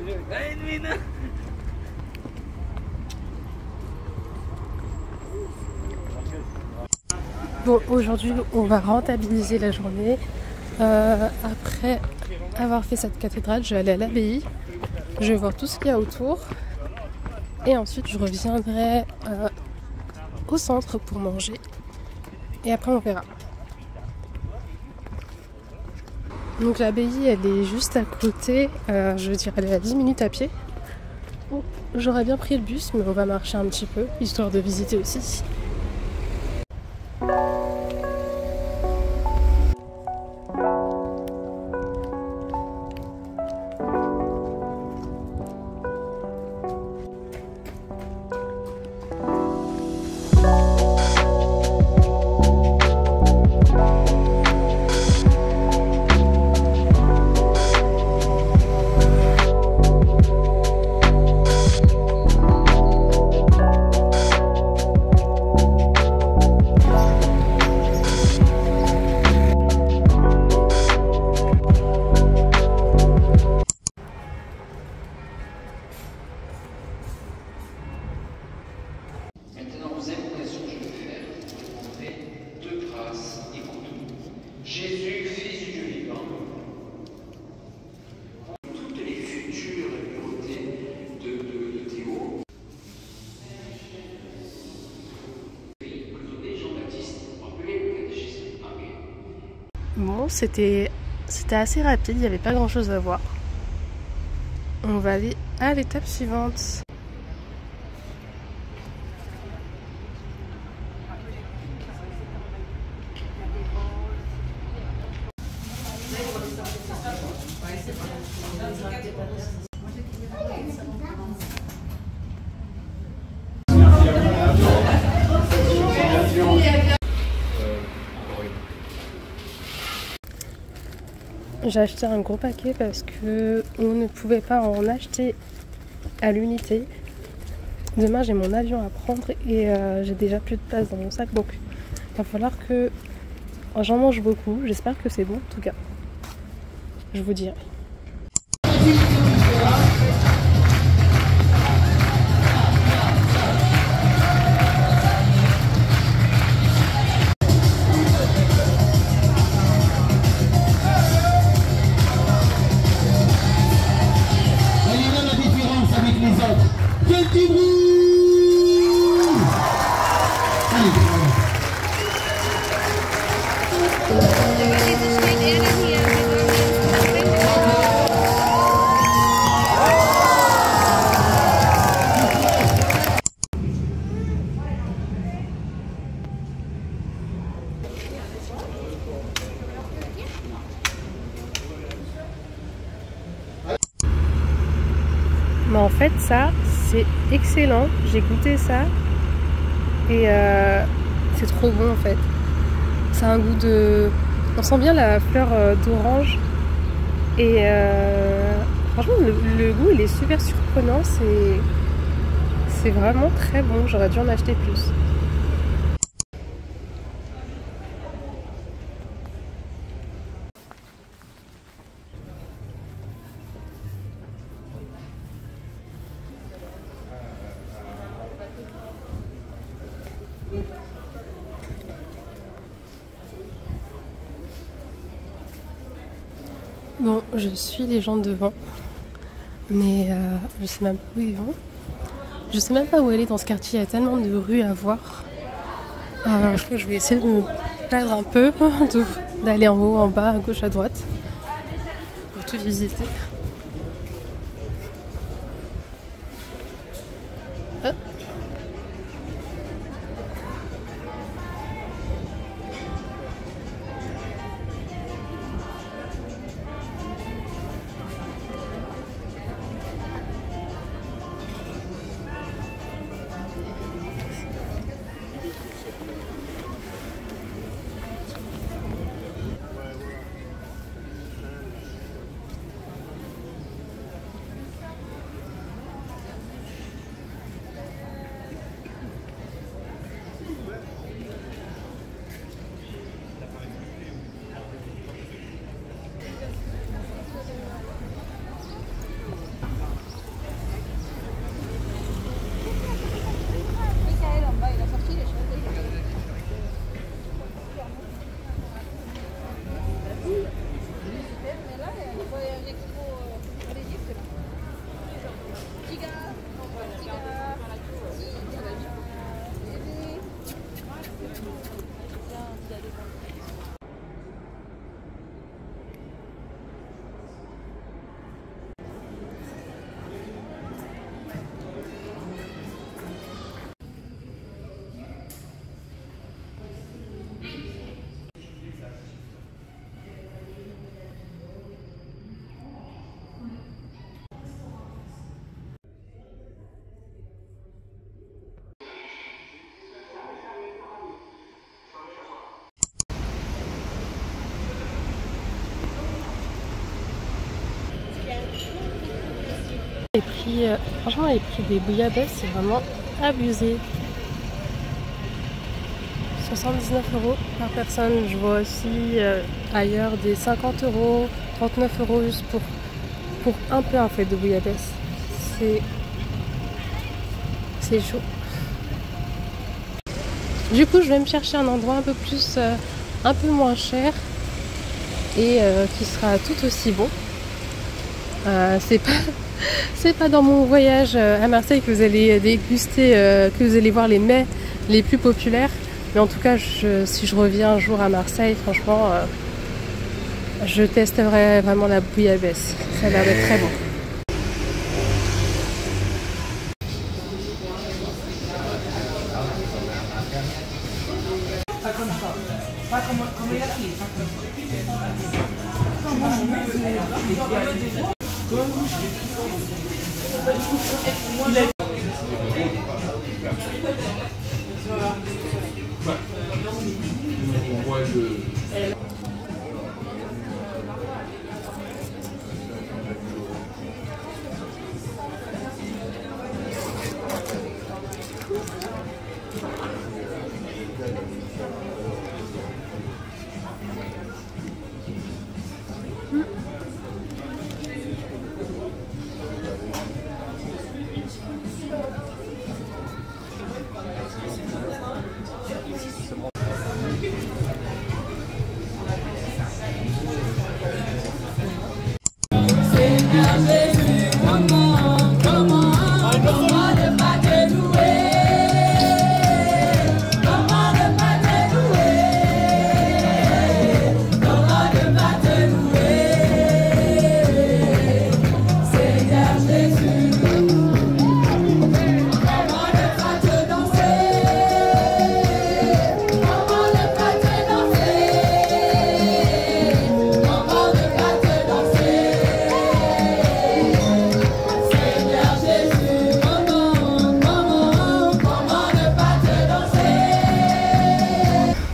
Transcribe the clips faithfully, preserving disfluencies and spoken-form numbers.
Bon, aujourd'hui, on va rentabiliser la journée. Euh, après avoir fait cette cathédrale, je vais aller à l'abbaye. Je vais voir tout ce qu'il y a autour. Et ensuite, je reviendrai euh, au centre pour manger. Et après, on verra. Donc l'abbaye, elle est juste à côté. Euh, je veux dire, elle est à dix minutes à pied. Bon, j'aurais bien pris le bus, mais on va marcher un petit peu, histoire de visiter aussi. Jésus, fils du Dieu vivant, toutes les futures beautés de, de, de Théo, Jean-Baptiste, rappelez le catéchisme. Bon, c'était c'était assez rapide, il n'y avait pas grand chose à voir. On va aller à l'étape suivante. J'ai acheté un gros paquet parce que on ne pouvait pas en acheter à l'unité. Demain j'ai mon avion à prendre et euh, j'ai déjà plus de place dans mon sac, donc il va falloir que j'en mange beaucoup. J'espère que c'est bon en tout cas. Je vous dirai. Mais en fait ça c'est excellent, j'ai goûté ça et euh, c'est trop bon en fait. Ça a un goût de... On sent bien la fleur d'orange et euh, franchement le, le goût il est super surprenant, c'est c'est vraiment très bon, j'aurais dû en acheter plus. Bon, je suis les gens devant, mais euh, je sais même pas où ils vont. Je sais même pas où aller dans ce quartier, il y a tellement de rues à voir. Euh, je crois que je vais essayer de me perdre un peu, d'aller en haut, en bas, à gauche, à droite, pour tout visiter. Ah. Les prix, euh, franchement, les prix des bouillabaisse, c'est vraiment abusé. soixante-dix-neuf euros par personne. Je vois aussi euh, ailleurs des cinquante euros, trente-neuf euros juste pour, pour un plat en fait de bouillabaisse. C'est c'est chaud. Du coup, je vais me chercher un endroit un peu plus, euh, un peu moins cher et euh, qui sera tout aussi bon. Euh, c'est pas, c'est pas dans mon voyage à Marseille que vous allez déguster, euh, que vous allez voir les mets les plus populaires. Mais en tout cas, je, si je reviens un jour à Marseille, franchement, euh, je testerai vraiment la bouillabaisse. Ça a l'air d'être très bon.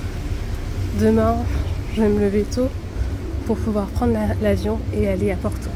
Demain, je vais me lever tôt pour pouvoir prendre l'avion et aller à Porto.